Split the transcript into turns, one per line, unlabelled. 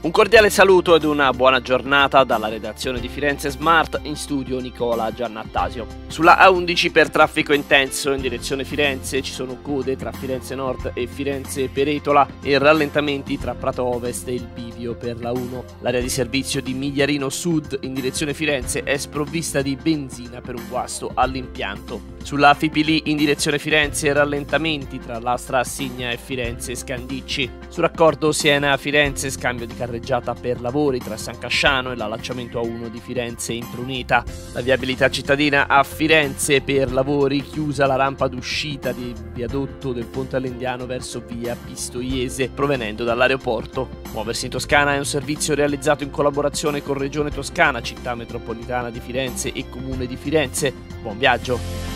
Un cordiale saluto ed una buona giornata dalla redazione di Firenze Smart, in studio Nicola Giannattasio. Sulla A11 per traffico intenso in direzione Firenze ci sono code tra Firenze Nord e Firenze Peretola e rallentamenti tra Prato Ovest e il bivio per la 1. L'area di servizio di Migliarino Sud in direzione Firenze è sprovvista di benzina per un guasto all'impianto. Sulla Fipili in direzione Firenze rallentamenti tra Lastra Assigna e Firenze Scandicci. Sul raccordo Siena-Firenze scambio di carreggiata per lavori tra San Casciano e l'allacciamento A1 di Firenze Impruneta. La viabilità cittadina a Firenze per lavori, chiusa la rampa d'uscita di viadotto del Ponte All'Indiano verso via Pistoiese provenendo dall'aeroporto. Muoversi in Toscana è un servizio realizzato in collaborazione con Regione Toscana, Città Metropolitana di Firenze e Comune di Firenze. Buon viaggio!